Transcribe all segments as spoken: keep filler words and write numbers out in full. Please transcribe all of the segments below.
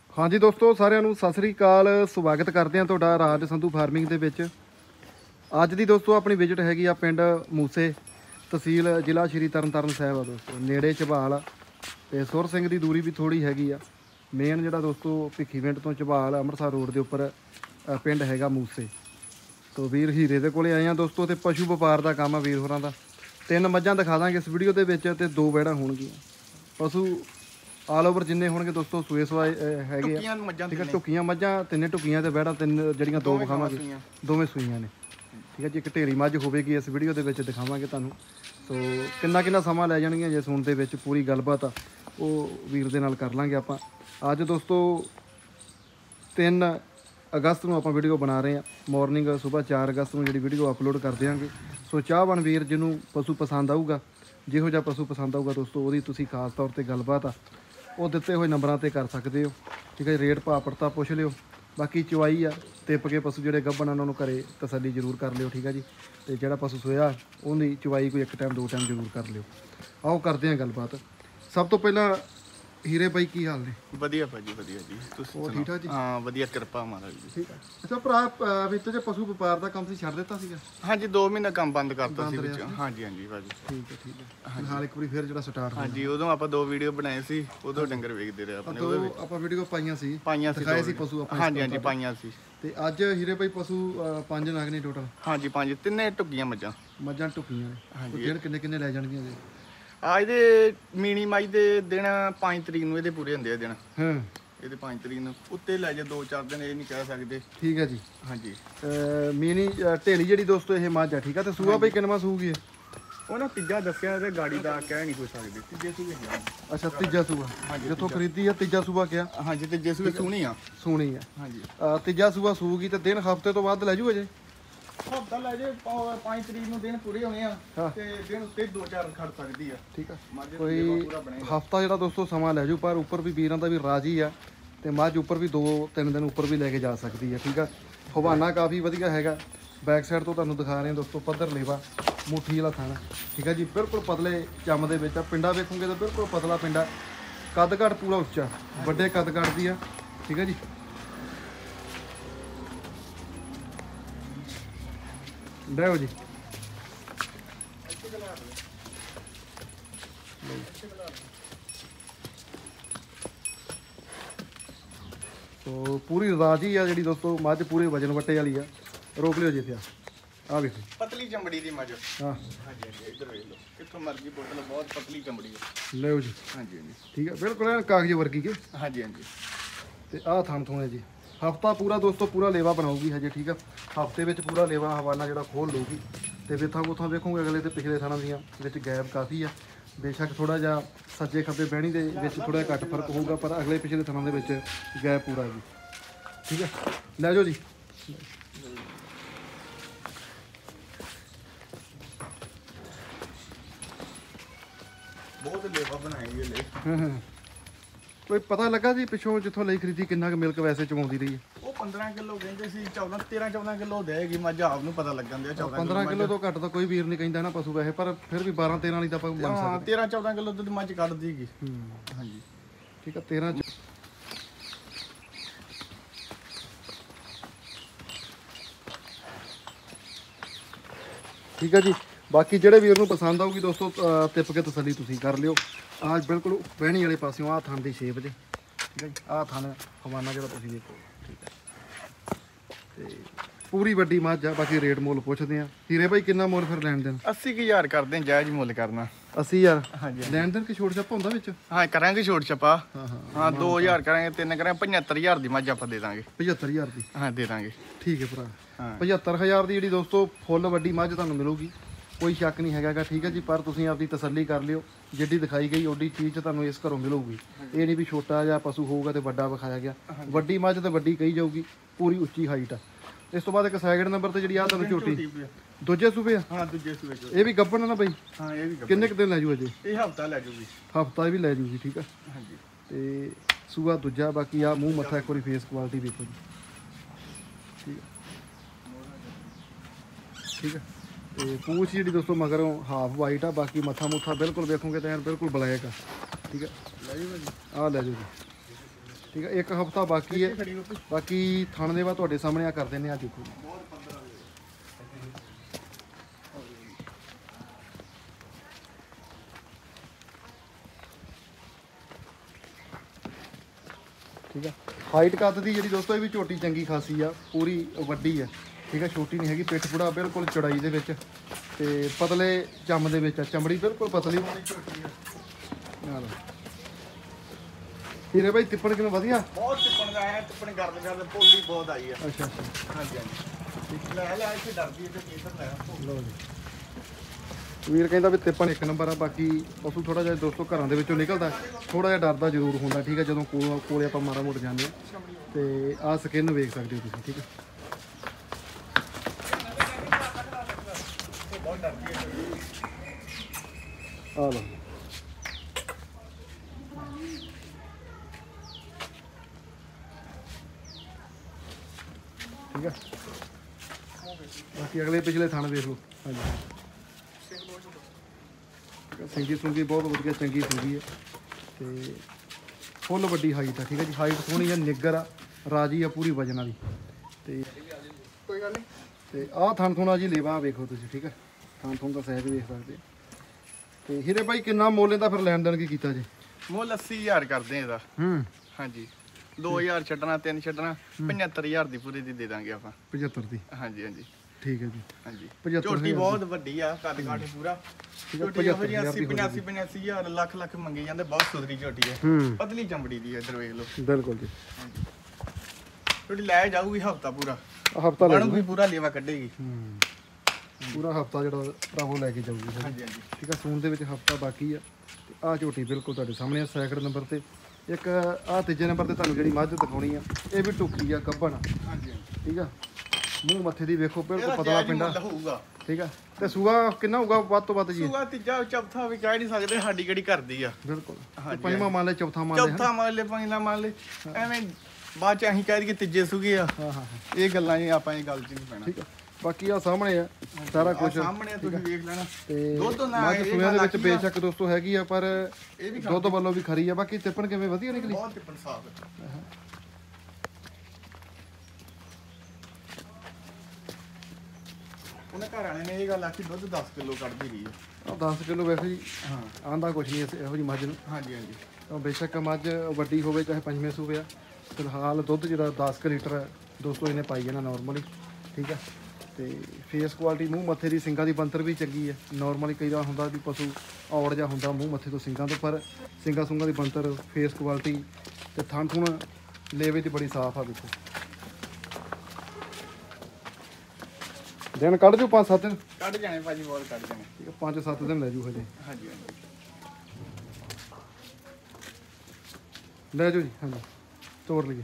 हाँ जी दोस्तों सारिਆਂ ਨੂੰ ਸਤਿ ਸ੍ਰੀ ਅਕਾਲ ਸਵਾਗਤ ਕਰਦੇ ਹਾਂ ਤੁਹਾਡਾ ਰਾਜ ਸੰਧੂ ਫਾਰਮਿੰਗ ਦੇ ਵਿੱਚ। ਅੱਜ ਦੀ ਦੋਸਤੋ ਆਪਣੀ ਵਿਜ਼ਿਟ ਹੈਗੀ ਆ ਪਿੰਡ ਮੂਸੇ, ਤਹਿਸੀਲ ਜ਼ਿਲ੍ਹਾ ਸ਼੍ਰੀ ਤਰਨਤਾਰਨ ਸਾਹਿਬ ਆ ਦੋਸਤੋ, ਨੇੜੇ ਝਬਾਲ ਤੇ ਸੁਰ ਸਿੰਘ ਦੀ ਦੂਰੀ ਵੀ ਥੋੜੀ ਹੈਗੀ ਆ। ਮੇਨ ਜਿਹੜਾ ਦੋਸਤੋ ਭਿੱਖੀਵਿੰਡ ਤੋਂ ਝਬਾਲ ਅੰਮ੍ਰਿਤਸਰ ਰੋਡ ਦੇ ਉੱਪਰ ਪਿੰਡ ਹੈਗਾ ਮੂਸੇ। ਸੋ ਵੀਰ ਹੀਰੇ ਦੇ ਕੋਲੇ ਆਏ ਆ ਦੋਸਤੋ, ਤੇ ਪਸ਼ੂ ਵਪਾਰ ਦਾ ਕੰਮ ਆ ਵੀਰ ਹੋਰਾਂ ਦਾ। ਤਿੰਨ ਮੱਝਾਂ ਦਿਖਾ ਦਾਂਗੇ ਇਸ ਵੀਡੀਓ ਦੇ ਵਿੱਚ ਤੇ ਦੋ ਵਹਿੜਾਂ ਹੋਣਗੀਆਂ। ਪਸ਼ੂ ਆਲ ਓਵਰ ਜਿੰਨੇ ਹੋਣਗੇ ਦੋਸਤੋ ਸੂਏ ਸਵਾਏ ਹੈਗੇ ਆ, ਠੀਕ ਹੈ। ਟੁੱਕੀਆਂ ਮੱਝਾਂ ਤਿੰਨੇ ਟੁੱਕੀਆਂ ਤੇ ਵਹਿੜਾਂ ਤਿੰਨ ਜਿਹੜੀਆਂ ਦੋ ਵਿਖਾਵਾਂਗੇ, ਦੋਵੇਂ ਸੂਈਆਂ ਨੇ, ਠੀਕ ਹੈ ਜੀ। ਇੱਕ ਢੇਰੀ ਮੱਝ ਹੋਵੇਗੀ ਇਸ ਵੀਡੀਓ ਦੇ ਵਿੱਚ ਦਿਖਾਵਾਂਗੇ ਤੁਹਾਨੂੰ। ਸੋ ਕਿੰਨਾ ਕਿੰਨਾ ਸਮਾਂ ਲੈ ਜਾਣਗੀਆਂ ਜੇ ਸੁਣ ਦੇ ਵਿੱਚ ਪੂਰੀ ਗੱਲਬਾਤ ਆ ਉਹ ਵੀਰ ਦੇ ਨਾਲ ਕਰ ਲਾਂਗੇ ਆਪਾਂ। ਅੱਜ ਦੋਸਤੋ ਤਿੰਨ ਅਗਸਤ ਨੂੰ ਆਪਾਂ ਵੀਡੀਓ ਬਣਾ ਰਹੇ ਹਾਂ, ਮਾਰਨਿੰਗ ਸਵੇਰ ਚਾਰ ਅਗਸਤ ਨੂੰ ਜਿਹੜੀ ਵੀਡੀਓ ਅਪਲੋਡ ਕਰ ਦਿਆਂਗੇ। ਸੋ ਚਾਹਵਾਨ ਵੀਰ ਜਿਹਨੂੰ ਪਸ਼ੂ ਪਸੰਦ ਆਊਗਾ, ਜਿਹੋ ਜਿਹਾ ਪਸ਼ੂ ਪਸੰਦ ਆਊਗਾ ਦੋਸਤੋ ਉਹਦੀ ਤੁਸੀਂ ਖਾਸ ਤੌਰ ਤੇ ਗੱਲਬਾਤ ਆ ਉਹ ਦਿੱਤੇ ਹੋਏ ਨੰਬਰਾਂ ਤੇ ਕਰ ਸਕਦੇ ਹੋ, ਠੀਕ ਹੈ। ਰੇਟ ਭਾਅ ਪੜਤਾ ਪੁੱਛ ਲਿਓ। ਬਾਕੀ ਚਵਾਈ ਆ ਤਿੱਪ ਕੇ ਪਸ਼ੂ ਜਿਹੜੇ ਗੱਭਣ ਉਹਨਾਂ ਨੂੰ ਘਰੇ ਤਸੱਲੀ ਜ਼ਰੂਰ ਕਰ ਲਿਓ, ਠੀਕ ਹੈ ਜੀ। ਤੇ ਜਿਹੜਾ ਪਸ਼ੂ ਸੋਇਆ ਉਹਦੀ ਚਵਾਈ ਕੋਈ ਇੱਕ ਟਾਈਮ ਦੋ ਟਾਈਮ ਜ਼ਰੂਰ ਕਰ ਲਿਓ। ਆਓ ਕਰਦੇ ਹਾਂ ਗੱਲਬਾਤ। ਸਭ ਤੋਂ ਪਹਿਲਾਂ ਹੀਰੇ ਬਾਈ ਕੀ ਹਾਲ ਨੇ? ਵਧੀਆ ਭਾਜੀ ਵਧੀਆ ਜੀ, ਤੁਸੀਂ ਉਹ ਠੀਕ ਠਾਕ ਜੀ? ਹਾਂ ਵਧੀਆ, ਕਿਰਪਾ ਮਹਾਰਾਜ ਜੀ। ਠੀਕ ਹੈ। ਅੱਛਾ ਭਰਾ ਵਿੱਚ ਜੇ ਪਸ਼ੂ ਵਪਾਰ ਦਾ ਕੰਮ ਤੁਸੀਂ ਛੱਡ ਦਿੱਤਾ ਸੀਗਾ? ਹਾਂਜੀ ਦੋ ਮਹੀਨੇ ਕੰਮ ਬੰਦ ਕਰਤਾ ਸੀ ਵਿੱਚ। ਹਾਂਜੀ ਹਾਂਜੀ ਭਾਜੀ ਠੀਕ ਹੈ ਠੀਕ ਹੈ। ਹਾਲ ਇੱਕ ਵਾਰੀ ਫਿਰ ਜਿਹੜਾ ਸਟਾਰਟ ਹਾਂਜੀ ਉਦੋਂ ਆਪਾਂ ਦੋ ਵੀਡੀਓ ਬਣਾਏ ਸੀ, ਉਦੋਂ ਡੰਗਰ ਵੇਚਦੇ ਰਹੇ ਆਪਣੇ। ਉਹਦੇ ਵਿੱਚ ਆਪਾਂ ਵੀਡੀਓ ਪਾਈਆਂ ਸੀ, ਪਾਈਆਂ ਸੀ, ਦਿਖਾਏ ਸੀ ਪਸ਼ੂ ਆਪਾਂ। ਹਾਂਜੀ ਹਾਂਜੀ ਪਾਈਆਂ ਸੀ। ਤੇ ਅੱਜ ਹੀਰੇ ਭਾਈ ਪਸ਼ੂ ਪੰਜ ਨਗ ਨੇ ਟੋਟਲ? ਹਾਂਜੀ ਪੰਜ, ਤਿੰਨੇ ਟੁੱਕੀਆਂ ਮੱਝਾਂ। ਮੱਝਾਂ ਟੁੱਕੀਆਂ ਨੇ। ਹਾਂਜੀ। ਦਿਨ ਕਿੰਨੇ ਕਿੰਨੇ ਲੈ ਜਾਣਗੀਆਂ ਜੀ? ਆ ਇਹਦੇ ਮੀਣੀ ਮਾਈ ਦੇ ਦਿਨ ਪੰਜ ਤਰੀਕ ਨੂੰ ਇਹਦੇ ਪੂਰੇ ਹੁੰਦੇ ਆ ਦਿਨ। ਹਾਂ ਇਹਦੇ ਪੰਜ ਤਰੀਕ ਨੂੰ ਉੱਤੇ ਲੈ ਜਾ ਦੋ ਚਾਰ ਦਿਨ, ਇਹ ਨਹੀਂ ਕਹਿ ਸਕਦੇ। ਠੀਕ ਹੈ ਜੀ। ਹਾਂਜੀ ਮੀਨੀ ਢੇਲੀ ਜਿਹੜੀ ਦੋਸਤੋ ਇਹ ਮੱਝ ਆ, ਠੀਕ ਆ। ਤੇ ਸੂਆ ਭਾਈ ਕਿੰਨਵਾਂ ਸੂਗੀ? ਉਹਨਾਂ ਤੀਜਾ ਦੱਸਿਆ ਤੇ ਗਾੜੀ ਦਾ ਕਹਿ ਨਹੀਂ ਕੋਈ ਸਕਦੇ। ਤੀਜੇ ਸੂਏ ਅੱਛਾ ਤੀਜਾ ਸੂਆ ਜਿੱਥੋਂ ਖਰੀਦੀ ਆ, ਤੀਜਾ ਸੂਆ ਕਿਹਾ? ਹਾਂਜੀ ਤੀਜੇ ਸੂਏ ਸੋਹਣੀ ਆ। ਸੋਹਣੀ ਆ। ਹਾਂਜੀ ਤੀਜਾ ਸੂਆ ਸੂਗੀ ਤੇ ਦਿਨ ਹਫਤੇ ਤੋਂ ਬਾਅਦ ਲੈ ਜੂ ਅਜੇ? ਹਫਤਾ ਲੈ ਜੇ, ਪੰਜ ਤਰੀਕ ਨੂੰ ਦਿਨ ਪੂਰੇ ਹੋਣੇ ਆ ਤੇ ਦਿਨ ਉੱਤੇ ਦੋ ਚਾਰ ਖੜ ਸਕਦੀ ਆ। ਠੀਕ ਆ। ਕੋਈ ਹਫਤਾ ਜਿਹੜਾ ਦੋਸਤੋ ਸਮਾਂ ਲੈ ਜੂ, ਪਰ ਉੱਪਰ ਵੀ ਵੀਰਾਂ ਦਾ ਵੀ ਰਾਜੀ ਆ ਤੇ ਮੱਝ ਉੱਪਰ ਵੀ ਦੋ ਤਿੰਨ ਦਿਨ ਉੱਪਰ ਵੀ ਲੈ ਕੇ ਜਾ ਸਕਦੀ ਆ, ਠੀਕ ਆ। ਹਵਾਨਾ ਕਾਫੀ ਵਧੀਆ ਹੈਗਾ। ਬੈਕ ਸਾਈਡ ਤੋਂ ਤੁਹਾਨੂੰ ਦਿਖਾ ਰਹੇ ਹਾਂ ਦੋਸਤੋ, ਪੱਧਰ ਲੇਵਾ, ਮੁੱਠੀ ਵਾਲਾ ਥਾਣਾ, ਠੀਕ ਆ ਜੀ। ਬਿਲਕੁਲ ਪਤਲੇ ਚੰਮ ਦੇ ਵਿੱਚ ਆ। ਪਿੰਡਾ ਵੇਖੋਗੇ ਤਾਂ ਬਿਲਕੁਲ ਪਤਲਾ ਪਿੰਡਾ, ਕੱਦ ਘੱਟ ਪੂਰਾ ਉੱਚਾ, ਵੱਡੇ ਕੱਦ ਘੱਟ ਦੀ ਆ, ਠੀਕ ਆ ਜੀ। ਲਿਆਓ ਜੀ। ਸੋ ਪੂਰੀ ਰਾਜੀ ਆ ਜਿਹੜੀ ਦੋਸਤੋ ਮੱਝ, ਪੂਰੇ ਵਜਨ ਵੱਟੇ ਵਾਲੀ ਆ। ਰੋਕ ਲਿਓ ਜੀ ਇੱਥੇ। ਆ ਵੇਖੋ ਪਤਲੀ ਚਮੜੀ ਦੀ ਮੱਝ। ਹਾਂ ਹਾਂਜੀ ਹਾਂਜੀ ਇੱਧਰ ਵੇਖ ਲਓ, ਕਿੱਥੋਂ ਮਰਜ਼ੀ ਪੁੱਟ ਲਓ, ਬਹੁਤ ਪਤਲੀ ਚਮੜੀ ਹੈ। ਲਿਓ ਜੀ। ਹਾਂਜੀ ਹਾਂਜੀ ਠੀਕ ਆ, ਬਿਲਕੁਲ ਐਨ ਕਾਗਜ਼ ਵਰਗੀ ਕੇ। ਹਾਂਜੀ ਹਾਂਜੀ ਤੇ ਆਹ ਥਣ ਥੋਣੇ ਜੀ। ਹਫਤਾ ਪੂਰਾ ਦੋਸਤੋ ਪੂਰਾ ਲੇਵਾ ਬਣਾਉਗੀ ਹਜੇ, ਠੀਕ ਆ। ਹਫਤੇ ਵਿੱਚ ਪੂਰਾ ਲੇਵਾ ਹਵਾਨਾ ਜਿਹੜਾ ਖੋਲ ਲਊਗੀ। ਤੇ ਵੇਥਾਂ ਬੂਥਾਂ ਵੇਖੋਗੇ ਅਗਲੇ ਤੇ ਪਿਛਲੇ ਥਾਣਾ ਦੀਆਂ ਵਿੱਚ ਗੈਪ ਕਾਫੀ ਆ। ਬੇਸ਼ੱਕ ਥੋੜਾ ਜਿਹਾ ਸੱਜੇ ਖੱਬੇ ਬਹਿਣੀ ਦੇ ਵਿੱਚ ਥੋੜਾ ਜਿਹਾ ਘੱਟ ਫਰਕ ਹੋਊਗਾ, ਪਰ ਅਗਲੇ ਪਿਛਲੇ ਥਾਣਾ ਦੇ ਵਿੱਚ ਗੈਪ ਪੂਰਾ ਜੀ, ਠੀਕ ਹੈ। ਲੈ ਜਾਓ ਜੀ। ਬਹੁਤ ਲੇਵਾ ਬਣਾਈ ਇਹ ਲੈ। ਹਾਂ ਹਾਂ। ਕੋਈ ਪਤਾ ਲੱਗਾ ਜੀ ਪਿੱਛੋਂ ਜਿੱਥੋਂ ਲਈ ਖਰੀਦੀ ਕਿੰਨਾ ਕੁ ਮਿਲਕ ਵੈਸੇ ਚਵਾਉਂਦੀ ਰਹੀ ਹੈ? ਉਹ ਪੰਦਰਾਂ ਕਿਲੋ ਕਹਿੰਦੇ ਸੀ, ਚੌਦਾਂ ਤੇਰਾਂ ਚੌਦਾਂ ਕਿਲੋ ਦੇਗੀ ਮੱਝ। ਆਪ ਨੂੰ ਪਤਾ ਲੱਗਣ ਦਿਆ ਚੌਦਾਂ ਪੰਦਰਾਂ ਕਿਲੋ ਤੋਂ ਘੱਟ ਤਾਂ ਕੋਈ ਵੀਰ ਨਹੀਂ ਕਹਿੰਦਾ ਨਾ ਪਸ਼ੂ ਵੈਸੇ, ਪਰ ਫਿਰ ਵੀ ਬਾਰਾਂ ਤੇਰਾਂ ਵਾਲੀ ਤਾਂ ਆਪਾਂ ਮੰਨ ਸਕਦੇ ਹਾਂ। ਤੇਰਾਂ ਚੌਦਾਂ ਕਿਲੋ ਦੁੱਧ ਮੱਝ ਕੱਢ ਦੇਗੀ। ਹੂੰ ਹਾਂਜੀ ਠੀਕ ਆ। ਤੇਰਾਂ ਚ ਠੀਕ ਆ ਜੀ। ਬਾਕੀ ਜਿਹੜੇ ਵੀਰ ਨੂੰ ਪਸੰਦ ਆਊਗੀ ਦੋਸਤੋ ਤਿੱਪ ਕੇ ਤਸੱਲੀ ਤੁਸੀਂ ਕਰ ਲਿਓ। ਆਹ ਬਿਲਕੁਲ ਬਹਿਣੀ ਵਾਲੇ ਪਾਸਿਓਂ ਆਹ ਥਣ ਦੀ ਸ਼ੇਪ ਜੇ, ਠੀਕ ਹੈ ਜੀ। ਆਹ ਥਣ ਹਵਾਨਾ ਜਿਹੜਾ ਤੁਸੀਂ ਦੇਖੋ, ਠੀਕ ਹੈ। ਤੇ ਪੂਰੀ ਵੱਡੀ ਮੱਝ ਆ। ਬਾਕੀ ਰੇਟ ਮੁੱਲ ਪੁੱਛਦੇ ਆ। ਹੀਰੇ ਭਾਈ ਕਿੰਨਾ ਮੁੱਲ ਫਿਰ ਲੈਣ ਦੇਣ? ਅੱਸੀ ਕੁ ਹਜ਼ਾਰ ਕਰਦੇ ਆ, ਜਾਇਜ਼ ਮੁੱਲ ਕਰਨਾ। ਅੱਸੀ ਹਜ਼ਾਰ ਹਾਂਜੀ ਲੈਣ ਦੇਣ ਕਿ ਛੋਟ ਛੱਪ ਹੁੰਦਾ ਵਿੱਚ? ਹਾਂ ਕਰਾਂਗੇ ਛੋਟ ਛਪਾ। ਹਾਂ ਹਾਂ ਹਾਂ ਦੋ ਹਜ਼ਾਰ ਕਰਾਂਗੇ, ਤਿੰਨ ਕਰਾਂਗੇ, ਪਝੱਤਰ ਹਜ਼ਾਰ ਦੀ ਮੱਝ ਆਪਾਂ ਦੇ ਦਾਂਗੇ। ਪਝੱਤਰ ਹਜ਼ਾਰ ਦੀ? ਹਾਂ ਦੇ ਦਾਂਗੇ। ਠੀਕ ਹੈ ਭਰਾ। ਹਾਂ ਪਝੱਤਰ ਹਜ਼ਾਰ ਦੀ ਜਿਹੜੀ ਦੋਸਤੋ ਫੁੱਲ ਵੱਡੀ ਮੱਝ ਤੁਹਾਨੂੰ ਮਿਲੂਗੀ, ਕੋਈ ਸ਼ੱਕ ਨਹੀਂ ਹੈਗਾ, ਠੀਕ ਹੈ ਜੀ। ਪਰ ਤੁਸੀਂ ਆਪਦੀ ਤਸੱਲੀ ਕਰ ਲਿਓ, ਜਿੱਡੀ ਦਿਖਾਈ ਗਈ ਓਡੀ ਚੀਜ਼ ਤੁਹਾਨੂੰ ਇਸ ਘਰੋਂ ਮਿਲੂਗੀ। ਇਹ ਨਹੀਂ ਵੀ ਛੋਟਾ ਜਿਹਾ ਪਸ਼ੂ ਹੋਊਗਾ ਤੇ ਵੱਡਾ ਵਿਖਾਇਆ ਗਿਆ। ਵੱਡੀ ਮੱਝ ਤੇ ਵੱਡੀ ਕਹੀ ਜਾਊਗੀ, ਪੂਰੀ ਉੱਚੀ ਹਾਈਟ ਆ। ਇਸ ਤੋਂ ਬਾਅਦ ਇੱਕ ਸੈਕਿੰਡ ਨੰਬਰ ਤੇ ਜਿਹੜੀ ਆ ਤੁਹਾਨੂੰ ਝੋਟੀ ਦੂਜੇ ਸੂਬੇ ਆ। ਹਾਂ ਦੂਜੇ ਸੂਬੇ ਇਹ ਵੀ ਗੱਭਣ ਆ ਨਾ ਬਾਈ? ਹਾਂ ਇਹ ਵੀ ਕਿੰਨੇ ਕੁ ਦਿਨ ਲੈ ਜੂ ਅਜੇ? ਇਹ ਹਫਤਾ ਲੈ ਜੂਗੀ। ਹਫਤਾ ਵੀ ਲੈ ਜੂਗੀ, ਠੀਕ ਆ। ਹਾਂਜੀ ਤੇ ਸੂਆ ਦੂਜਾ। ਬਾਕੀ ਆ ਮੂੰਹ ਮੱਥਾ ਇੱਕ ਵਾਰੀ ਫੇਸ ਕੁਆਲਿਟੀ ਵੇਖੋ ਜੀ, ਠੀਕ ਆ ਠੀਕ ਆ। ਤੇ ਪੂਛ ਜਿਹੜੀ ਦੋਸਤੋ ਮਗਰੋਂ ਹਾਫ ਵਾਈਟ ਆ। ਬਾਕੀ ਮੱਥਾ ਮੁੱਥਾ ਬਿਲਕੁਲ ਵੇਖੋਗੇ ਤਾਂ ਬਿਲਕੁਲ ਬਲੈਕ ਆ, ਠੀਕ ਆ। ਲੈ ਜਾਓ ਜੀ। ਆਹ ਲੈ ਜਾਓ ਜੀ। ਠੀਕ ਹੈ, ਇੱਕ ਹਫਤਾ ਬਾਕੀ ਹੈ। ਖੜੀ ਹੋ ਬਾਕੀ ਥਣ ਦੇ ਬਾਅਦ ਤੁਹਾਡੇ ਸਾਹਮਣੇ ਆ ਕਰ ਦਿੰਦੇ ਆ, ਦੇਖੋ ਜੀ। ਬਹੁਤ ਪੰਦਰਾਂ ਠੀਕ ਹੈ, ਹਾਈਟ ਕੱਦ ਦੀ ਜਿਹੜੀ ਦੋਸਤੋ ਇਹ ਵੀ ਝੋਟੀ ਚੰਗੀ ਖਾਸੀ ਆ, ਪੂਰੀ ਵੱਡੀ ਆ। ਠੀਕ ਹੈ, ਛੋਟੀ ਨਹੀਂ ਹੈਗੀ। ਪਿੱਠ ਪੁੜਾ ਬਿਲਕੁਲ ਚੜਾਈ ਦੇ ਵਿੱਚ ਤੇ ਪਤਲੇ ਚੰਮ ਦੇ ਵਿੱਚ ਆ, ਚਮੜੀ ਬਿਲਕੁਲ ਪਤਲੀ ਝੋਟੀ ਆ। ਨਾਲ ਹੀਰੇ ਭਾਈ ਤਿੱਪਣ ਕਿਵੇਂ ਵਧੀਆ? ਬਹੁਤ ਟਿੱਪਣ ਦਾ ਆਇਆ, ਟਿੱਪਣ ਕਰਦੇ ਕਰਦੇ ਪੋਲੀ ਬਹੁਤ ਆਈ ਆ। ਅੱਛਾ ਅੱਛਾ, ਹਾਂਜੀ ਹਾਂਜੀ ਲੈ ਲੈ ਇੱਥੇ ਡਰਦੀ ਹੈ ਤੇ ਕੇਸਰ ਲੈ ਲਓ ਜੀ। ਵੀਰ ਕਹਿੰਦਾ ਵੀ ਤਿੱਪਣ ਇੱਕ ਨੰਬਰ ਆ। ਬਾਕੀ ਪਸ਼ੂ ਥੋੜਾ ਜਿਹਾ ਦੋਸਤੋ ਘਰਾਂ ਦੇ ਵਿੱਚੋਂ ਨਿਕਲਦਾ, ਥੋੜਾ ਜਿਹਾ ਡਰਦਾ ਜ਼ਰੂਰ ਹੁੰਦਾ। ਠੀਕ ਹੈ, ਜਦੋਂ ਕੋਲ ਕੋਲੇ ਆਪਾਂ ਮਾੜਾ ਮੋੜ ਜਾਂਦੇ ਹਾਂ ਤੇ ਆਹ ਸਕਿਨ ਵੇਖ ਸਕਦੇ ਹੋ ਤੁਸੀਂ। ਠੀਕ ਹੈ, ਬਹੁਤ ਡਰਦੀ ਹੈ। ਆ ਲਓ। ਠੀਕ ਹੈ, ਬਾਕੀ ਅਗਲੇ ਪਿਛਲੇ ਥਣ ਵੇਖ ਲਓ। ਹਾਂਜੀ, ਸਿੰਗੀ ਸੁੰਗੀ ਬਹੁਤ ਵਧੀਆ, ਚੰਗੀ ਸੁੰਗੀ ਹੈ ਤੇ ਫੁੱਲ ਵੱਡੀ ਹਾਈਟ ਆ। ਠੀਕ ਹੈ ਜੀ, ਹਾਈਟ ਸੋਹਣੀ ਆ, ਨਿੱਗਰ ਆ, ਰਾਜੀ ਆ ਪੂਰੀ ਵਜਨ ਵਾਲੀ। ਤੇ ਕੋਈ ਗੱਲ ਨਹੀਂ। ਤੇ ਆਹ ਥਣ ਥੋਣਾ ਜੀ ਲੇਵਾ ਵੇਖੋ ਤੁਸੀਂ। ਠੀਕ ਹੈ, ਥਣ ਥਣ ਦਾ ਸਹਿਜ ਵੇਖ ਸਕਦੇ। ਤੇ ਹੀਰੇ ਭਾਈ ਕਿੰਨਾ ਮੁੱਲ ਇਹਦਾ ਫਿਰ ਲੈਣ ਦੇਣ ਕੀ ਕੀਤਾ ਜੀ? ਮੁੱਲ ਅੱਸੀ ਹਜ਼ਾਰ ਕਰਦੇ ਆ ਇਹਦਾ। ਹੂੰ, ਹਾਂਜੀ, ਦੋ ਹਜ਼ਾਰ ਛੱਡਣਾ, ਤਿੰਨ ਛੱਡਣਾ, ਪਝੱਤਰ ਹਜ਼ਾਰ ਦੀ ਪੂਰੀ ਦੀ ਦੇ ਦਾਂਗੇ ਆਪਾਂ। ਪਝੱਤਰ ਦੀ? ਹਾਂਜੀ ਹਾਂਜੀ ਠੀਕ ਹੈ ਜੀ, ਹਾਂਜੀ। ਪਝੱਤਰ ਝੋਟੀ ਬਹੁਤ ਵੱਡੀ ਆ, ਕੱਦ ਕਾਠ ਪੂਰਾ। ਠੀਕ ਹੈ, ਝੋਟੀ ਇਹੋ ਜਿਹੀ ਪਝੱਤਰ ਅੱਸੀ ਪਚਾਸੀ ਪਚਾਸੀ ਹਜ਼ਾਰ ਲੱਖ ਲੱਖ ਮੰਗੀ ਜਾਂਦੇ। ਬਹੁਤ ਸੁਧਰੀ ਝੋਟੀ ਹੈ, ਹੂੰ, ਪਤਲੀ ਚਮੜੀ ਦੀ ਹੈ। ਇੱਧਰ ਵੇਖ ਲਓ। ਬਿਲਕੁਲ ਜੀ। ਝੋਟੀ ਲੈ ਜਾਊਗੀ ਹਫਤਾ ਪੂਰਾ, ਹਫਤਾ ਲੈ ਬਣੂਗੀ ਪੂਰਾ, ਲੇਵਾ ਕੱਢੇਗੀ। ਹੂੰ, ਪੂਰਾ ਹਫਤਾ ਜਿਹੜਾ ਭਰਾਵੋ ਲੈ ਕੇ ਜਾਊਗੀ। ਹਾਂਜੀ ਹਾਂਜੀ ਠੀਕ ਆ, ਸੂਣ ਦੇ ਵਿੱਚ ਹਫਤਾ ਬਾਕੀ ਆ। ਤੇ ਆਹ ਝੋਟੀ ਬਿਲਕੁਲ ਤੁਹਾਡੇ ਸਾਹਮਣੇ ਆ ਸੈਕਿੰਡ ਨੰਬਰ ਤੇ। ਇੱਕ ਆਹ ਤੀਜੇ ਨੰਬਰ ਤੇ ਤੁਹਾਨੂੰ ਜਿਹੜੀ ਮੱਝ ਦਿਖਾਉਣੀ ਆ, ਇਹ ਵੀ ਟੁੱਕੀ ਆ, ਗੱਭਣ ਆ। ਹਾਂਜੀ। ਠੀਕ ਆ, ਮੂੰਹ ਮੱਥੇ ਦੀ ਵੇਖੋ ਬਿਲਕੁਲ ਇਹਦਾ ਪਤਲਾ ਜਾਇਜ਼ ਪਿੰਡਾ। ਮੁੱਲ ਹੋਊਗਾ। ਠੀਕ ਆ, ਤੇ ਸੂਆ ਕਿੰਨਾ ਹੋਊਗਾ ਵੱਧ ਤੋਂ ਵੱਧ ਜੀ? ਸੂਆ ਤੀਜਾ ਚੌਥਾ ਵੀ ਕਹਿ ਨਹੀਂ ਸਕਦੇ, ਸਾਡੀ ਕਿਹੜੀ ਕਰਦੀ ਆ। ਬਿਲਕੁਲ, ਤੇ ਹਾਂਜੀ, ਪੰਜਵਾਂ ਮੰਨ ਲੈ, ਚੌਥਾ ਮੰਨ ਲੈ। ਚੌਥਾ ਮੰਨ ਲੈ, ਪੰਜਵਾਂ ਮੰਨ ਲੈ, ਐਵੇਂ ਬਾਅਦ ਚ ਅਸੀਂ ਕਹਿ ਦਈਏ ਤੀਜੇ ਸੂਗੇ ਆ। ਹਾਂ ਹਾਂ ਹਾਂ, ਇਹ ਗੱਲਾਂ ਜੀ ਆਪਾਂ ਇਹ ਗੱਲ ਚ ਨਹੀਂ ਪੈਣਾ। ਠੀਕ ਆ। ਬਾਕੀ ਆ ਸਾਹਮਣੇ ਆ ਸਾਰਾ ਕੁਝ, ਸਾਹਮਣੇ ਤੁਸੀਂ ਵੇਖ ਲੈਣਾ। ਤੇ ਦੁੱਧ ਨਾ ਮੱਝ ਇਹ ਸੂਆਂ ਦੇ ਗੱਲ ਵਿੱਚ ਆਖੀ ਆ। ਬੇਸ਼ੱਕ ਦੋਸਤੋ ਹੈਗੀ ਆ, ਪਰ ਇਹ ਵੀ ਦੁੱਧ ਵੱਲੋਂ ਵੀ ਖਰੀ ਆ। ਬਾਕੀ ਤਿੱਪਣ ਕਿਵੇਂ ਵਧੀਆ ਨਿਕਲੀ? ਬਹੁਤ ਟਿੱਪਣ ਸਾਫ ਹੈ। ਉਹਨੇ ਘਰ ਵਾਲੇ ਨੇ ਇਹ ਗੱਲ ਆਖੀ, ਦੁੱਧ ਦਸ ਕਿਲੋ ਕੱਢਦੀ ਰਹੀ ਹੈ। ਆ ਦਸ ਕਿਲੋ ਵੈਸੇ ਜੀ ਹਾਂ ਆਂਦਾ ਕੁਝ ਨਹੀਂ ਇਹੋ ਜੀ ਮੱਝ ਨੂੰ। ਹਾਂਜੀ ਹਾਂਜੀ ਤਾਂ ਬੇਸ਼ੱਕ ਮੱਝ ਵੱਡੀ ਹੋਵੇ ਚਾਹੇ ਪੰਜਵੇਂ ਸੂਵੇ ਆ, ਫਿਲਹਾਲ ਦੁੱਧ ਜਿਹੜਾ ਦਸ ਕੁ ਲੀਟਰ ਹੈ ਦੋਸਤੋ ਇਹਨੇ ਪਾਈ ਜਾਣਾ ਨਾਰਮਲੀ। ਠੀਕ ਹੈ, ਤੇ ਫੇਸ ਕੁਆਲਿਟੀ, ਮੂੰਹ ਮੱਥੇ ਦੀ, ਸਿੰਗਾਂ ਦੀ ਬੰਤਰ ਵੀ ਚੰਗੀ ਹੈ। ਨਾਰਮਲੀ ਕਈ ਵਾਰ ਹੁੰਦਾ ਵੀ ਪਸ਼ੂ ਔੜ ਜਾ ਹੁੰਦਾ ਮੂੰਹ ਮੱਥੇ ਤੋਂ ਸਿੰਗਾਂ ਤੋਂ, ਪਰ ਸਿੰਗਾਂ ਸੁੰਗਾਂ ਦੀ ਬੰਤਰ, ਫੇਸ ਕੁਆਲਿਟੀ ਤੇ ਥਣ ਥੁਣ ਲੇਵੇ ਦੀ ਬੜੀ ਸਾਫ਼ ਆ। ਦੇਖੋ ਦਿਨ ਕੱਢ ਜੂ ਪੰਜ ਸੱਤ ਦਿਨ। ਕੱਢ ਜਾਣੇ ਭਾਜੀ, ਬਹੁਤ ਕੱਢ ਜਾਣੇ। ਠੀਕ ਹੈ, ਪੰਜ ਸੱਤ ਦਿਨ ਲੈ ਜੂ ਹਜੇ। ਹਾਂਜੀ ਹਾਂਜੀ ਲੈ ਜਾਓ ਜੀ। ਹਾਂਜੀ, ਤੋੜ ਲਈਏ।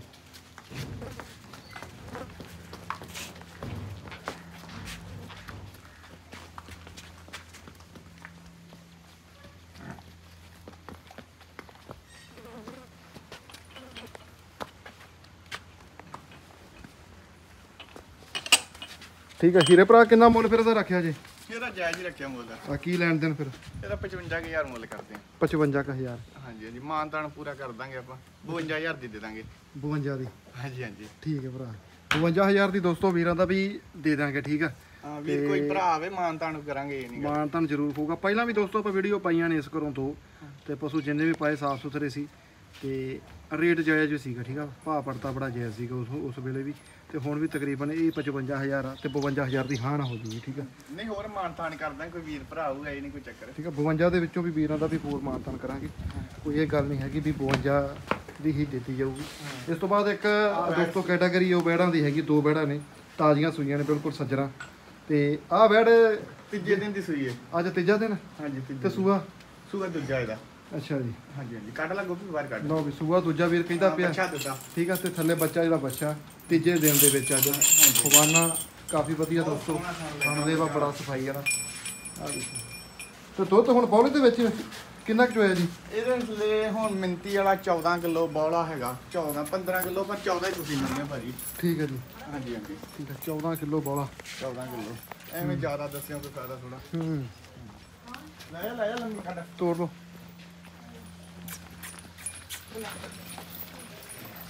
ਠੀਕ ਹੈ ਹੀਰੇ ਭਰਾ, ਕਿੰਨਾ ਮੁੱਲ ਫਿਰ ਇਹਦਾ ਰੱਖਿਆ ਜੇ? ਇਹਦਾ ਜਾਇਜ਼ ਹੀ ਰੱਖਿਆ ਮੁੱਲ। ਆ ਕੀ ਲੈਣ ਦੇਣ ਫਿਰ? ਇਹਦਾ ਪਚਵੰਜਾ ਕੁ ਹਜ਼ਾਰ ਮੁੱਲ ਕਰਦੇ ਆ। ਪਚਵੰਜਾ ਕੁ ਹਜ਼ਾਰ? ਹਾਂਜੀ ਹਾਂਜੀ, ਮਾਨ ਤਾਨ ਪੂਰਾ ਕਰ ਦਾਂਗੇ ਆਪਾਂ। ਬਵੰਜਾ ਹਜ਼ਾਰ ਦੀ ਦੇ ਦਾਂਗੇ। ਬਵੰਜਾ ਦੀ? ਹਾਂਜੀ ਹਾਂਜੀ ਠੀਕ ਹੈ ਭਰਾ, ਬਵੰਜਾ ਹਜ਼ਾਰ ਦੀ ਦੋਸਤੋ ਵੀਰਾਂ ਦਾ ਵੀ ਦੇ ਦਾਂਗੇ। ਠੀਕ ਆ, ਹਾਂ ਵੀਰ, ਕੋਈ ਭਰਾ ਆਵੇ ਮਾਨ ਤਾਨ ਕਰਾਂਗੇ, ਇਹ ਨਹੀਂ ਗੱਲ। ਮਾਨ ਤਾਂ ਜ਼ਰੂਰ ਹੋਊਗਾ। ਪਹਿਲਾਂ ਵੀ ਦੋਸਤੋ ਆਪਾਂ ਵੀਡੀਓ ਪਾਈਆਂ ਨੇ ਇਸ ਘਰੋਂ ਤੋਂ, ਤੇ ਪਸ਼ੂ ਜਿੰਨੇ ਵੀ ਪਾਏ ਸਾਫ ਸੁਥਰੇ ਸੀ ਤੇ ਰੇਟ ਜਾਇਜ਼ ਸੀਗਾ। ਠੀਕ ਆ, ਭਾਅ ਪੜਤਾ ਬੜਾ ਜਾਇਜ਼ ਸੀਗਾ ਉਸ ਉਸ ਵੇਲੇ ਵੀ, ਤੇ ਹੁਣ ਵੀ ਤਕਰੀਬਨ ਇਹ ਪਚਵੰਜਾ ਹਜ਼ਾਰ ਆ ਤੇ ਬਵੰਜਾ ਹਜ਼ਾਰ ਦੀ ਹਾਂ ਨਾ ਹੋ ਜੂਗੀ। ਠੀਕ ਆ, ਨਹੀਂ ਹੋਰ ਮਾਨ ਤਾਨ ਕਰਦਾ, ਕੋਈ ਵੀਰ ਭਰਾ ਆਊਗਾ, ਇਹ ਨਹੀਂ ਕੋਈ ਚੱਕਰ। ਠੀਕ ਆ, ਬਵੰਜਾ ਦੇ ਵਿੱਚੋਂ ਵੀ ਵੀਰਾਂ ਦਾ ਵੀ ਹੋਰ ਮਾਨਤਾਨ ਕਰਾਂਗੇ। ਕੋਈ ਇਹ ਗੱਲ ਨਹੀਂ ਹੈਗੀ ਵੀ ਬਵੰਜਾ ਦੀ ਹੀ ਦਿੱਤੀ ਜਾਊਗੀ। ਇਸ ਤੋਂ ਬਾਅਦ ਇੱਕ ਦੋਸਤੋ ਕੈਟਾਗਰੀ ਉਹ ਬੈੜਾਂ ਦੀ ਹੈਗੀ, ਦੋ ਬੈੜਾਂ ਨੇ ਤਾਜ਼ੀਆਂ ਸੂਈਆਂ ਨੇ ਬਿਲਕੁਲ ਸੱਜਰਾ। ਤੇ ਆਹ ਬੈੜ ਤੀਜੇ ਦਿਨ ਦੀ ਸੂਈ ਹੈ। ਅੱਜ ਤੀਜਾ ਦਿਨ ਹਾਂਜੀ ਤੇ ਤੀਜੇ ਸੂਆ? ਸੂਆ ਦੂਜਾ ਇਹਦਾ। ਅੱਛਾ ਜੀ, ਹਾਂਜੀ ਹਾਂਜੀ, ਕੱਢ ਲਾ ਗੋਪੀ, ਬਾਹਰ ਕੱਢ। ਲਓ ਵੀ ਸੂਆ ਦੂਜਾ ਵੀਰ ਕਹਿੰਦਾ ਪਿਆ। ਅੱਛਾ ਦਿੱਤਾ। ਠੀਕ ਆ, ਤੇ ਥੱਲੇ ਬੱਚਾ ਜਿਹੜਾ ਬੱਚਾ ਤੀਜੇ ਦਿਨ ਦੇ ਵਿੱਚ ਅੱਜ ਖਵਾਨਾ ਕਾਫੀ ਵਧੀਆ ਦੋਸਤੋ। ਖਾਣੇ ਦਾ ਬੜਾ ਸਫਾਈ ਵਾਲਾ। ਆ ਦੇਖੋ, ਤੇ ਦੁੱਧ ਹੁਣ ਬੌਲੇ ਦੇ ਵਿੱਚ ਕਿੰਨਾ ਕੁ ਚੋਇਆ ਜੀ? ਇਹਦੇ ਲਈ ਹੁਣ ਮਿੰਤੀ ਵਾਲਾ ਚੌਦਾਂ ਕਿਲੋ ਬੌਲਾ ਹੈਗਾ। ਚੌਦਾਂ ਪੰਦਰਾਂ ਕਿਲੋ, ਪਰ ਚੌਦਾਂ ਹੀ ਤੁਸੀਂ ਮੰਨਿਆ ਭਾਜੀ। ਠੀਕ ਹੈ ਜੀ, ਹਾਂਜੀ ਹਾਂਜੀ, ਠੀਕ ਹੈ, ਚੌਦਾਂ ਕਿਲੋ ਬੌਲਾ। ਚੌਦਾਂ ਕਿਲੋ ਐਵੇਂ ਜ਼ਿਆਦਾ ਦੱਸਿਆ ਕੋਈ ਫਾਇਦਾ ਥੋੜਾ। ਹੂੰ, ਲੈ ਜਾ ਲੈ ਜਾ ਲੰਮੀ ਕੱਢ। ਤੋੜ ਲਓ।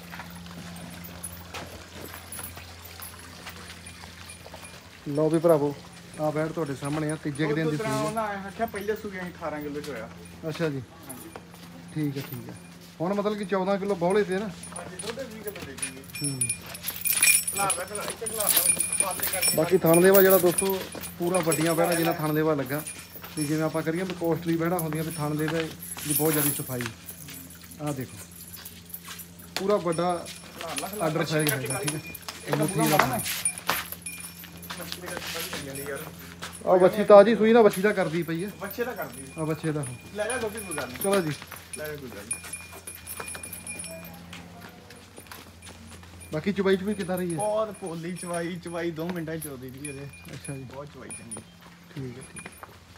ਲਓ ਵੀ ਭਰਾਵੋ ਆ ਬੈਠ ਤੁਹਾਡੇ ਸਾਹਮਣੇ ਆ ਤੀਜੇ ਕੁ ਦਿਨ ਦੀ ਸੂਈ ਆ। ਉਹਨਾਂ ਆਖਿਆ ਪਹਿਲੇ ਸੂਏ ਅਸੀਂ ਅਠਾਰਾਂ ਕਿਲੋ ਚ ਹੋਇਆ। ਅੱਛਾ ਜੀ ਹਾਂਜੀ ਠੀਕ ਹੈ ਠੀਕ ਹੈ। ਹੁਣ ਮਤਲਬ ਕਿ ਚੌਦਾਂ ਕਿਲੋ ਬੌਲੇ ਤੇ ਨਾ। ਹਾਂਜੀ ਦੁੱਧ ਵੀਹ ਕਿਲੋ ਦੇ ਦਿੰਗੇ। ਹੂੰ ਖਲਾਰ ਦਾ ਖਲਾਰ ਇੱਥੇ ਖਲਾਰ ਦਾ ਪਾਲੇ ਕਰਕੇ ਬਾਕੀ ਥਣ ਦੇਵਾ ਜਿਹੜਾ ਦੋਸਤੋ ਪੂਰਾ ਵੱਡੀਆਂ ਬਹਿਣਾ ਜਿੰਨਾ ਥਣ ਦੇਵਾ ਲੱਗਾ ਵੀ ਜਿਵੇਂ ਆਪਾਂ ਕਰੀਏ ਵੀ ਕੋਸਟਲੀ ਬਹਿਣਾ ਹੁੰਦੀਆਂ ਵੀ ਥਣ ਦੇਵੇ ਦੀ ਬਹੁਤ ਜ਼ਿਆਦਾ ਸਫਾਈ। ਆਹ ਦੇਖੋ ਪੂਰਾ ਵੱਡਾ ਖਲਾਰ ਲਾ ਖਲਾਰ ਆਰਡਰ ਸਾਈਜ਼ ਹੈਗਾ ਠੀਕ ਹੈ। ਇਹ ਮੁੱਠੀ ਦਾ ਨਾ ਆ ਬੱਚੀ ਤਾਜੀ ਸੂਈ ਨਾ ਬੱਚੀ ਦਾ ਕਰਦੀ ਪਈ ਹੈ। ਬੱਚੇ ਦਾ ਕਰਦੀ ਆ ਬੱਚੇ ਦਾ ਲੈ ਜਾ ਦੋਸਤੀ ਗੁਜ਼ਾਰ ਨਹੀਂ ਚਲੋ ਜੀ ਲੈ ਜਾ ਗੁਜ਼ਾਰ ਬਾਕੀ ਚੁਬਾਈ ਚ ਵੀ ਕਿੱਦਾਂ ਰਹੀ ਹੈ? ਬਹੁਤ ਪੋਲੀ ਚਵਾਈ ਚਵਾਈ ਦੋ ਮਿੰਟਾਂ ਚ ਚੋਦੀ ਜੀ ਇਹਦੇ ਅੱਛਾ ਜੀ ਬਹੁਤ ਚਵਾਈ ਚੰਗੀ। ਠੀਕ ਹੈ ਠੀਕ ਹੈ।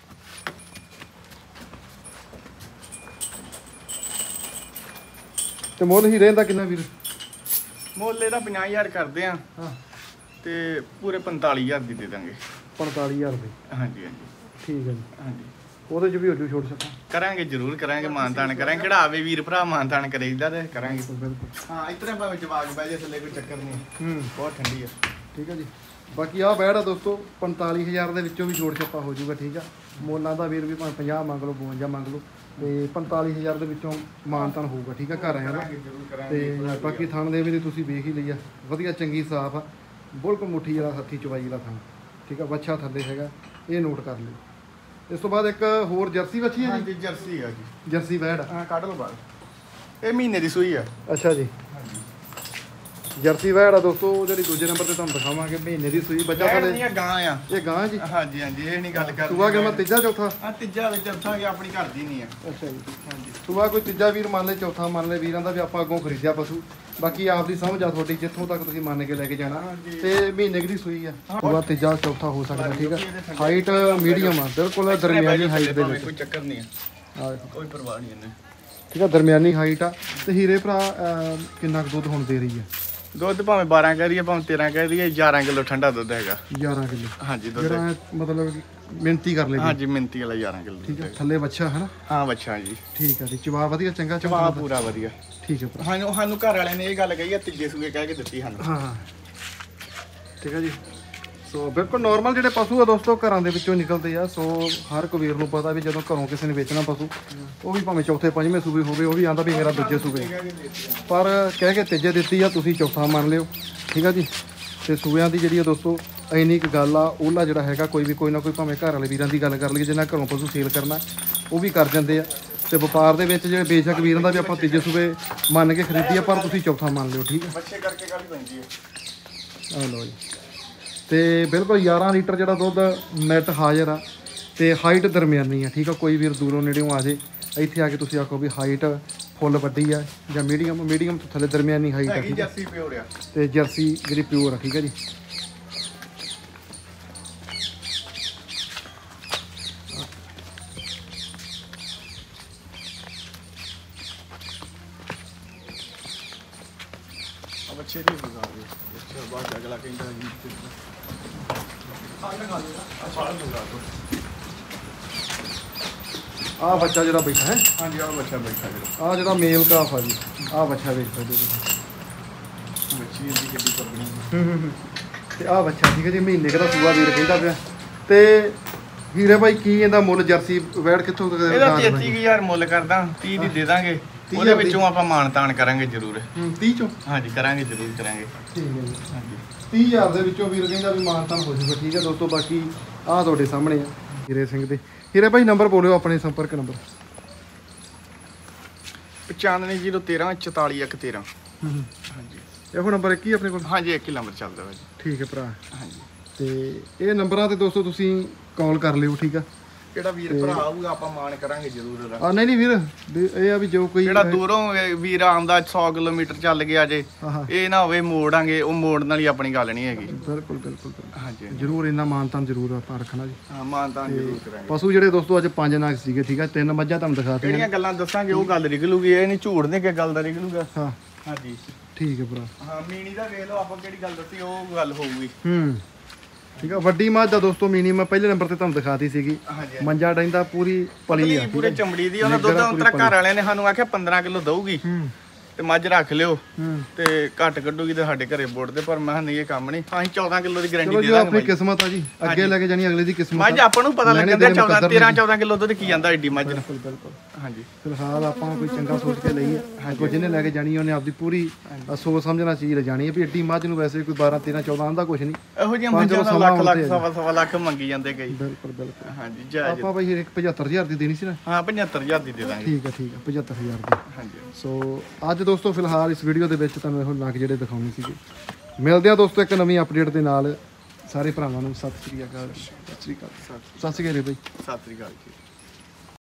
ਤੇ ਮੁੱਲ ਹੀ ਰਹਿੰਦਾ ਕਿੰਨਾ ਵੀਰ? ਮੁੱਲ ਇਹਦਾ ਪੰਜਾਹ ਹਜ਼ਾਰ ਕਰਦੇ ਆ ਹਾਂ ਤੇ ਪੂਰੇ ਪੰਤਾਲੀ ਹਜ਼ਾਰ ਦੀ ਦੇ ਦਾਂਗੇ। ਪੰਤਾਲੀ ਹਜ਼ਾਰ ਰੁਪਏ ਹਾਂਜੀ ਹਾਂਜੀ ਠੀਕ ਹੈ ਜੀ। ਹਾਂਜੀ ਉਹਦੇ ਚ ਵੀ ਹੋ ਜੂ ਛੋਟ ਛੱਪਾ ਕਰਾਂਗੇ ਜ਼ਰੂਰ ਕਰਾਂਗੇ ਮਾਨਤਾਨ ਕਰਾਂਗੇ ਕਿਹੜਾ ਆਵੇ ਵੀਰ ਭਰਾ ਮਾਨਤਾਨ ਕਰੀਦਾ ਤੇ ਕਰਾਂਗੇ। ਬਿਲਕੁਲ ਹਾਂ ਇਤਨੇ ਭਾਵੇਂ ਜਵਾਗ ਬਹਿ ਜੇ ਥੱਲੇ ਕੋਈ ਚੱਕਰ ਨਹੀਂ ਹੂੰ ਬਹੁਤ ਠੰਡੀ ਆ। ਠੀਕ ਹੈ ਜੀ। ਬਾਕੀ ਆਹ ਬੈੜ ਆ ਦੋਸਤੋ ਪੰਤਾਲੀ ਹਜ਼ਾਰ ਦੇ ਵਿੱਚੋਂ ਵੀ ਛੋਟ ਛੱਪਾ ਹੋ ਜੂਗਾ ਠੀਕ ਆ। ਮੋਲਾਂ ਦਾ ਵੀਰ ਵੀ ਭਾਵੇਂ ਪੰਜਾਹ ਮੰਗ ਲਓ ਬਵੰਜਾ ਮੰਗ ਲਓ ਤੇ ਪੰਤਾਲੀ ਹਜ਼ਾਰ ਦੇ ਵਿੱਚੋਂ ਮਾਨਤਾਨ ਹੋਊਗਾ ਠੀਕ ਆ ਘਰ ਆਇਆ ਦਾ। ਕਰਾਂਗੇ ਜ਼ਰੂਰ ਕਰਾਂਗੇ। ਤੇ ਬਾਕੀ ਥਣ ਦੇ ਵੀ ਤੁਸੀਂ ਵੇਖ ਹੀ ਲਈ ਆ ਵਧੀਆ ਚੰਗੀ ਸਾਫ ਆ ਬੁਲਕ ਮੁੱਠੀ ਵਾਲਾ ਹੱਥੀ ਚਵਾਈ ਵਾਲਾ ਥਣ ਠੀਕ ਆ। ਬੱਚਾ ਥੱਲੇ ਹੈਗਾ ਇਹ ਨੋਟ ਕਰ ਲਿਓ। ਇਸ ਤੋਂ ਬਾਅਦ ਇੱਕ ਹੋਰ ਜਰਸੀ ਬੱਚੀ ਹੈ ਜੀ। ਹਾਂਜੀ ਜਰਸੀ ਆ ਜੀ। ਜਰਸੀ ਵੈੜ ਹਾਂ ਕੱਢ ਲਓ ਬਾਹਰ ਇਹ ਮਹੀਨੇ ਦੀ ਸੂਈ ਆ। ਅੱਛਾ ਜੀ ਹਾਂਜੀ ਜਰਸੀ ਵੈੜ ਆ ਦੋਸਤੋ ਜਿਹੜੀ ਦੂਜੇ ਨੰਬਰ ਤੇ ਤੁਹਾਨੂੰ ਦਿਖਾਵਾਂਗੇ ਮਹੀਨੇ ਦੀ ਸੂਈ ਬੱਚਾ ਇਹ ਥੱਲੇ ਨਹੀਂ ਆ ਗਾਂ ਆ। ਇਹ ਗਾਂ ਜੀ ਹਾਂਜੀ ਹਾਂਜੀ ਇਹ ਨਹੀਂ ਗੱਲ ਕਰ ਸੂਆ ਕਿ ਮੈਂ ਤੀਜਾ ਚੌਥਾ ਆ ਤੀਜਾ ਵਿੱਚ ਚੌਥਾ ਗਿਆ ਆਪਣੀ ਘਰ ਦੀ ਨਹੀਂ ਆ। ਅੱਛਾ ਜੀ ਹਾਂਜੀ ਸੂਆ ਕੋਈ ਤੀਜਾ ਵੀਰ ਮੰਨ ਲੈ ਚੌਥਾ ਮੰਨ ਲੈ ਵੀਰਾਂ ਦਾ ਵੀ ਆਪਾਂ ਅੱਗੋਂ ਖਰੀਦਿਆ ਪਸ਼ੂ ਬਾਕੀ ਆਪ ਦੀ ਸਮਝ ਆ ਤੁਹਾਡੀ ਜਿੱਥੋਂ ਤੱਕ ਤੁਸੀਂ ਮੰਨ ਕੇ ਲੈ ਕੇ ਜਾਣਾ ਤੇ ਮਹੀਨੇ ਕੁ ਦੀ ਸੂਈ ਆ ਸੂਆ ਤੀਜਾ ਚੌਥਾ ਹੋ ਸਕਦਾ ਠੀਕ ਆ। ਹਾਈਟ ਮੀਡੀਅਮ ਆ ਬਿਲਕੁਲ ਦਰਮਿਆਨੀ ਹਾਈਟ ਦੇ ਵਿੱਚ ਕੋਈ ਚੱਕਰ ਨਹੀਂ ਆ ਆ ਦੇਖੋ ਕੋਈ ਪਰਵਾਹ ਨਹੀਂ ਇਹਨੇ। ਠੀਕ ਆ ਦਰਮਿਆਨੀ ਹਾਈਟ ਆ। ਤੇ ਹੀਰੇ ਭਰਾ ਅਹ, ਕਿੰਨਾ ਕੁ ਦੁੱਧ ਹੁਣ ਦੇ ਰਹੀ ਆ? ਦੁੱਧ ਭਾਵੇਂ ਬਾਰਾਂ ਕਹਿ ਦਈਏ ਭਾਵੇਂ ਤੇਰਾਂ ਕਹਿ ਦਈਏ ਗਿਆਰਾਂ ਕਿਲੋ ਠੰਡਾ ਦੁੱਧ ਹੈਗਾ। ਗਿਆਰਾਂ ਕਿਲੋ ਹਾਂਜੀ ਦੁੱਧ ਜਿਹੜਾ ਮਤਲਬ ਕਿ ਮਿਹਨਤੀ ਕਰ ਲਈ ਹਾਂਜੀ ਮਿੰਤੀ ਵਾਲਾ ਗਿਆਰਾਂ ਕਿਲੋ ਠੀਕ ਆ। ਥੱਲੇ ਬੱਚਾ ਹੈ ਨਾ? ਹਾਂ ਬੱਚਾ ਜੀ। ਠੀਕ ਆ ਜੀ ਜਵਾਬ ਵਧੀਆ ਚੰਗਾ ਚਵਾ ਚੰਗਾ ਪੂਰਾ ਵਧੀਆ। ਠੀਕ ਹੈ ਭਰਾ ਸਾਨੂੰ ਸਾਨੂੰ ਘਰ ਵਾਲਿਆਂ ਨੇ ਇਹ ਗੱਲ ਕਹੀ ਆ ਤੀਜੇ ਸੂਏ ਕਹਿ ਕੇ ਦਿੱਤੀ ਸਾਨੂੰ। ਹਾਂ ਹਾਂ ਠੀਕ ਹੈ ਜੀ। ਸੋ ਬਿਲਕੁਲ ਨਾਰਮਲ ਜਿਹੜੇ ਪਸ਼ੂ ਆ ਦੋਸਤੋ ਘਰਾਂ ਦੇ ਵਿੱਚੋਂ ਨਿਕਲਦੇ ਆ। ਸੋ ਹਰ ਇੱਕ ਵੀਰ ਨੂੰ ਪਤਾ ਵੀ ਜਦੋਂ ਘਰੋਂ ਕਿਸੇ ਨੇ ਵੇਚਣਾ ਪਸ਼ੂ ਉਹ ਵੀ ਭਾਵੇਂ ਚੌਥੇ ਪੰਜਵੇਂ ਸੂਬੇ ਹੋਵੇ ਉਹ ਵੀ ਆਂਦਾ ਵੀ ਮੇਰਾ ਦੂਜੇ ਸੂਬੇ ਪਰ ਕਹਿ ਕੇ ਤੀਜੇ ਦਿੱਤੀ ਆ ਤੁਸੀਂ ਚੌਥਾ ਮੰਨ ਲਿਓ ਠੀਕ ਆ ਜੀ। ਤੇ ਸੂਬਿਆਂ ਦੀ ਜਿਹੜੀ ਆ ਦੋਸਤੋ ਇੰਨੀ ਕੁ ਗੱਲ ਆ ਉਹਲਾ ਜਿਹੜਾ ਹੈਗਾ ਕੋਈ ਵੀ ਕੋਈ ਨਾ ਕੋਈ ਭਾਵੇਂ ਘਰ ਵਾਲੇ ਵੀਰਾਂ ਦੀ ਗੱਲ ਕਰ ਲਈਏ ਜਿਹਨਾਂ ਘਰੋਂ ਪਸ਼ੂ ਸੇਲ ਕਰਨਾ ਉਹ ਵੀ ਕਰ ਜਾਂਦੇ ਆ। ਤੇ ਵਪਾਰ ਦੇ ਵਿੱਚ ਜਿਹੜੇ ਬੇਸ਼ੱਕ ਵੀਰਾਂ ਦਾ ਵੀ ਆਪਾਂ ਤੀਜੇ ਸੂਬੇ ਮੰਨ ਕੇ ਖਰੀਦੀਏ ਪਰ ਤੁਸੀਂ ਚੌਥਾ ਮੰਨ ਲਿਓ ਠੀਕ ਹੈ। ਬੱਚੇ ਕਰਕੇ ਗੱਲ ਹੀ ਪੈਂਦੀ ਹੈ। ਆ ਲਓ ਜੀ ਤੇ ਬਿਲਕੁਲ ਗਿਆਰਾਂ ਲੀਟਰ ਜਿਹੜਾ ਦੁੱਧ ਨੈਟ ਹਾਜ਼ਰ ਆ ਤੇ ਹਾਈਟ ਦਰਮਿਆਨੀ ਆ ਠੀਕ ਆ। ਕੋਈ ਵੀਰ ਦੂਰੋਂ ਨੇੜਿਓਂ ਆ ਜੇ ਇੱਥੇ ਆ ਕੇ ਤੁਸੀਂ ਆਖੋ ਵੀ ਹਾਈਟ ਫੁੱਲ ਵੱਡੀ ਆ ਜਾਂ ਮੀਡੀਅਮ ਮੀਡੀਅਮ ਤੋਂ ਥੱਲੇ ਦਰਮਿਆਨੀ ਹਾਈਟ ਆ ਹੈਗੀ ਠੀਕ ਆ। ਜਰਸੀ ਪਿਓਰ ਆ। ਤੇ ਜਰਸੀ ਜਿਹੜੀ ਪਿਓਰ ਆ ਠੀਕ ਆ ਜੀ। ਬੱਚੇ ਦੀ ਗੁਜ਼ਾਰ ਦੇ ਬੱਚੇ ਬਾਅਦ ਅਗਲਾ ਕਹਿੰਦਾ ਜੀ ਆਹ ਲਗਾ ਦੇ ਆ ਸਾਰਾ ਗੁਜ਼ਾਰ ਦੋ। ਆ ਬੱਚਾ ਜਿਹੜਾ ਬੈਠਾ ਹੈ ਹਾਂਜੀ ਆਹ ਬੱਚਾ ਬੈਠਾ ਜਿਹੜਾ ਆ ਜਿਹੜਾ ਮੇਲ ਕਾਫ ਆ ਜੀ ਆ ਬੱਚਾ ਵੇਖ ਸਕਦੇ ਹੋ ਤੁਸੀਂ। ਬੱਚੀ ਇਹਦੀ ਕਿੱਡੀ ਕਰਨੀ। ਤੇ ਆ ਬੱਚਾ ਠੀਕ ਹੈ ਜੀ ਮਹੀਨੇ ਕੁ ਦਾ ਸੂਆ ਵੀਰ ਕਹਿੰਦਾ ਪਿਆ। ਤੇ ਹੀਰੇ ਭਾਈ ਕੀ ਇਹਦਾ ਮੁੱਲ ਜਰਸੀ ਵੈੜ ਕਿੱਥੋਂ ਤੱਕ ਇਹਦਾ ਤੇਤੀ ਹਜ਼ਾਰ ਮੁੱਲ ਕਰਦਾ ਤੀਹ ਦੀ ਦੇ ਦਾਂਗੇ। ਉਹਦੇ ਵਿੱਚੋਂ ਆਪਾਂ ਮਾਣ ਤਾਣ ਕਰਾਂਗੇ ਜ਼ਰੂਰ। ਹੂੰ ਤੀਹ ਚੋਂ ਹਾਂਜੀ ਕਰਾਂਗੇ ਜ਼ਰੂਰ ਕਰਾਂਗੇ। ਠੀਕ ਹੈ ਜੀ ਹਾਂਜੀ ਤੀਹ ਹਜ਼ਾਰ ਦੇ ਵਿੱਚੋਂ ਵੀਰ ਕਹਿੰਦਾ ਵੀ ਮਾਨਤਾਨ ਹੋ ਜੂਗਾ ਠੀਕ ਹੈ ਦੋਸਤੋ। ਬਾਕੀ ਆਹ ਤੁਹਾਡੇ ਸਾਹਮਣੇ ਆ ਹੀਰੇ ਸਿੰਘ ਦੇ। ਹੀਰੇ ਭਾਈ ਨੰਬਰ ਬੋਲਿਓ ਆਪਣੇ ਸੰਪਰਕ ਨੰਬਰ। ਪਚਾਨਵੇਂ ਜ਼ੀਰੋ ਤੇਰਾਂ ਚੁਤਾਲੀ ਇੱਕ ਤੇਰਾਂ। ਹਾਂਜੀ ਇਹੋ ਨੰਬਰ ਇੱਕ ਹੀ ਆਪਣੇ ਕੋਲ? ਹਾਂਜੀ ਇੱਕ ਹੀ ਨੰਬਰ ਚੱਲਦਾ ਵਾ ਜੀ। ਠੀਕ ਹੈ ਭਰਾ। ਹਾਂਜੀ ਤੇ ਇਹ ਨੰਬਰਾਂ ਤੇ ਦੋਸਤੋ ਤੁਸੀਂ ਕਾਲ ਕਰ ਲਿਓ ਠੀਕ ਆ। ਕਿਹੜਾ ਵੀਰ ਭਰਾ ਆਊਗਾ ਆਪਾਂ ਮਾਣ ਕਰਾਂਗੇ ਜ਼ਰੂਰ ਉਹਦਾ। ਆ ਨਹੀਂ ਨਹੀਂ ਵੀਰ ਵੀ ਇਹ ਆ ਵੀ ਜੋ ਕੋਈ ਜਿਹੜਾ ਦੂਰੋਂ ਇਹ ਵੀਰ ਆਉਂਦਾ ਸੌ ਕਿਲੋਮੀਟਰ ਚੱਲ ਗਿਆ ਜੇ ਹਾਂ ਹਾਂ ਇਹ ਨਾ ਹੋਵੇ ਮੋੜਾਂਗੇ ਉਹ ਮੋੜਨ ਵਾਲੀ ਆਪਣੀ ਗੱਲ ਨਹੀਂ ਹੈਗੀ। ਬਿਲਕੁਲ ਬਿਲਕੁਲ ਬਿਲਕੁਲ। ਹਾਂਜੀ ਜ਼ਰੂਰ ਇੰਨਾ ਮਾਨਤਾਨ ਜ਼ਰੂਰ ਆਪਾਂ ਰੱਖਣਾ ਜੀ। ਹਾਂ ਮਾਣ ਤਾਣ ਜ਼ਰੂਰ ਕਰਾਂਗੇ। ਪਸ਼ੂ ਜਿਹੜੇ ਦੋਸਤੋ ਅੱਜ ਪੰਜ ਨਾਗ ਸੀਗੇ ਠੀਕ ਆ। ਤਿੰਨ ਮੱਝਾਂ ਤੁਹਾਨੂੰ ਦਿਖਾਤੀਆਂ। ਕਿਹੜੀਆਂ ਗੱਲਾਂ ਦੱਸਾਂਗੇ ਉਹ ਗੱਲ ਨਿਕਲੂਗੀ। ਇਹ ਨਹੀਂ ਝੂਠ ਨਹੀਂ ਕਿ ਗੱਲ ਦਾ ਨਿਕਲੂਗਾ। ਹਾਂ ਹਾਂਜੀ ਠੀਕ ਹੈ ਭਰਾ। ਹਾਂ ਮੀਣੀ ਦਾ ਵੇਖ ਲਓ ਆਪਾਂ ਕਿਹੜੀ ਗੱਲ ਦੱਸੀ ਉਹ ਗੱਲ ਹੋਊਗੀ। ਹੂੰ ਠੀਕ ਆ। ਵੱਡੀ ਮੱਝ ਦਾ ਦੋਸਤੋ ਮੀਨੀ ਮੈਂ ਪਹਿਲੇ ਨੰਬਰ ਤੇ ਤੁਹਾਨੂੰ ਦਿਖਾਤੀ ਸੀਗੀ। ਹਾਂਜੀ ਮੰਜਾ ਡੈਂਦਾ ਪੂਰੀ ਪਲੀ ਆ ਪੂਰੇ ਚਮੜੀ ਦੀ ਉਹਨਾਂ ਦੁੱਧ ਅੰਤਰਾ ਘਰ ਵਾਲਿਆਂ ਨੇ ਸਾਨੂੰ ਆਖਿਆ ਪੰਦਰਾਂ ਕਿਲੋ ਦਊਗੀ। ਹੂੰ ਤੇ ਮੱਝ ਰੱਖ ਲਿਓ ਹੂੰ ਤੇ ਘੱਟ ਕੱਢੂਗੀ ਤੇ ਸਾਡੇ ਘਰੇ ਬੋੜ ਤੇ ਪਰ ਮੈਂ ਕਿਹਾ ਨਹੀਂ ਇਹ ਕੰਮ ਨਹੀਂ ਅਸੀਂ ਚੌਦਾਂ ਕਿਲੋ ਦੀ ਗਾਰੰਟੀ ਚਲੋ ਦੇ ਜੀ ਦਾਂਗੇ ਆਪਣੀ ਮੱਝ। ਕਿਸਮਤ ਆ ਜੀ ਅੱਗੇ ਲੈ ਕੇ ਜਾਣੀ ਅਗਲੇ ਦੀ ਕਿਸਮਤ ਮੱਝ ਆ। ਆਪਾਂ ਨੂੰ ਪਤਾ ਲੈਣੇ ਲੱਗਦਾ ਦੇਣੇ ਚੌਦਾਂ ਮੁਕੱਦਰ ਤੇਰਾਂ ਨੇ। ਚੌਦਾਂ ਕਿਲੋ ਦੁੱਧ ਕੀ ਜਾਂਦਾ ਏਡੀ ਮੱਝ ਨੂੰ। ਬਿਲਕੁਲ ਬਿਲਕੁਲ ਹਾਂਜੀ ਫਿਲਹਾਲ ਆਪਾਂ ਕੋਈ ਚੰਗਾ ਸੋਚ ਕੇ ਲਈ ਹੈ ਅੱਗੋਂ ਜਿਹਨੇ ਲੈ ਕੇ ਜਾਣੀ ਉਹਨੇ ਆਪਦੀ ਪੂਰੀ ਅ, ਸੋਚ ਸਮਝਣਾ ਚੀਜ਼ ਰਜਾਣੀ ਹੈ ਵੀ ਏਡੀ ਮੱਝ ਨੂੰ ਵੈਸੇ ਕੋਈ ਬਾਰਾਂ ਤੇਰਾਂ ਚੌਦਾਂ ਆਂਦਾ ਕੁਛ ਨਹੀਂ। ਇਹੋ ਜਿਹੀਆਂ ਪੰਜ ਮੱਝਾਂ ਦਾ ਸਮਾਂ ਲੱਖ ਲੱਖ ਹੁੰਦੇ ਆ। ਸਵਾ ਸਵਾ ਲੱਖ ਮੰਗੀ ਜਾਂਦੇ ਕਈ। ਬਿਲਕੁਲ ਬਿਲਕੁਲ ਹਾਂਜੀ ਜਾਇਜ਼ ਆਪਾਂ ਬਈ ਇੱਕ ਪਝੱਤਰ ਹਜ਼ਾਰ ਦੀ ਦੇਣੀ ਸੀ ਨਾ। ਹਾਂ ਪਝੱਤਰ ਹਜ਼ਾਰ ਦੀ ਦੇ ਦਾਂਗੇ। ਠੀਕ ਹੈ ਠੀਕ ਹੈ ਪਝੱਤਰ ਹਜ਼ਾਰ ਦੀ। ਹਾਂਜੀ ਸੋ ਅੱਜ ਦੋਸਤੋ ਫਿਲਹਾਲ ਇਸ ਵੀਡੀਓ ਦੇ ਵਿੱਚ ਤੁਹਾਨੂੰ ਇਹੋ ਨਗ ਜਿਹੜੇ ਦਿਖਾਉਣੇ ਸੀਗੇ। ਮਿਲਦੇ ਆ ਦੋਸਤੋ ਇੱਕ ਨਵੀਂ ਅਪਡੇਟ ਦੇ ਨਾਲ। ਸਾਰੇ ਭਰਾਵਾਂ ਨੂੰ ਸਤਿ ਸ੍ਰੀ ਅਕਾਲ। ਸਤਿ ਸ੍ਰੀ ਅਕਾਲ ਸਤਿ ਸ੍ਰੀ ਅਕਾਲ ਬਾਈ। ਸਤਿ ਸ੍ਰੀ ਅਕਾਲ ਜੀ।